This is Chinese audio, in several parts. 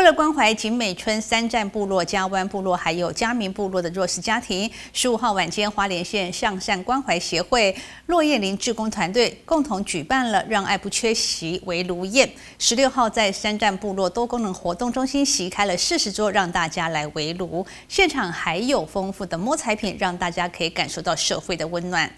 了关怀景美村三站部落、嘉湾部落还有嘉明部落的弱势家庭，15号晚间，花莲县向善关怀协会骆燕玲志工团队共同举办了让爱不缺席围炉宴。16号在三站部落多功能活动中心席开了40桌，让大家来围炉。现场还有丰富的摸彩品，让大家可以感受到社会的温暖。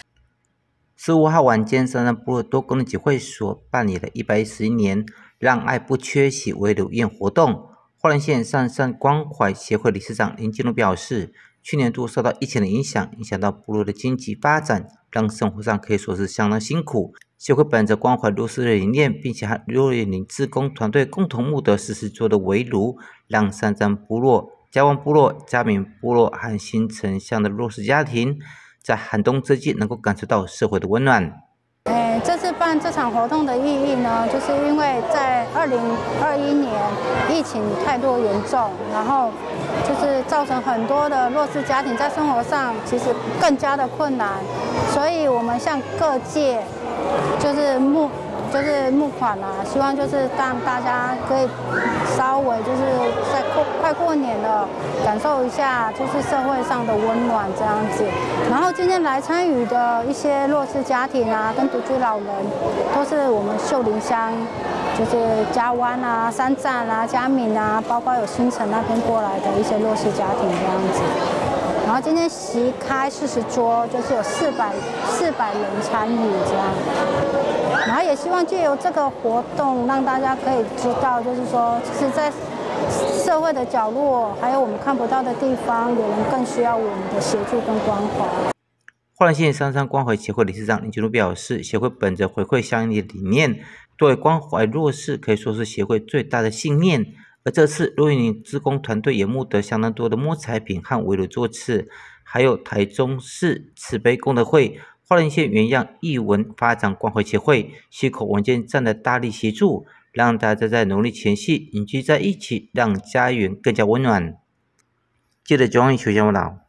15号晚间，三站部落多功能集会所办理了111年让爱不缺席围炉宴活动。花莲县向善关怀协会理事长林金龙表示，去年度受到疫情的影响到部落的经济发展，让生活上可以说是相当辛苦。协会本着关怀弱势的理念，并且和骆燕玲志工团队共同募得40桌的围炉，让三站部落、嘉湾部落、嘉明部落和新城乡的弱势家庭在寒冬之际能够感受到社会的温暖。 这次办这场活动的意义呢，就是因为在2021年疫情太多严重，然后就是造成很多的弱势家庭在生活上其实更加的困难，所以我们向各界就是募款啊，希望就是让大家可以稍微就是在快过年了，感受一下就是社会上的温暖这样子。然后今天来参与的一些弱势家庭啊，跟独居老人，都是我们秀林乡，就是嘉湾啊、三站啊、嘉明啊，包括有新城那边过来的一些弱势家庭这样子。然后今天席开40桌，就是有400人参与这样。然后也希望借由这个活动，让大家可以知道，就是说，其实在社会的角落，还有我们看不到的地方，有人更需要我们的协助跟关怀。 花莲县向善关怀协会理事长林金如表示，协会本着回馈乡邻的理念，作为关怀弱势，可以说是协会最大的信念。而这次骆燕玲志工团队也募得相当多的摸彩品和围炉座次，还有台中市慈悲功德会、花莲县原样艺文发展关怀协会、溪口文件站的大力协助，让大家在农历前夕凝聚在一起，让家园更加温暖。记者9号球报道。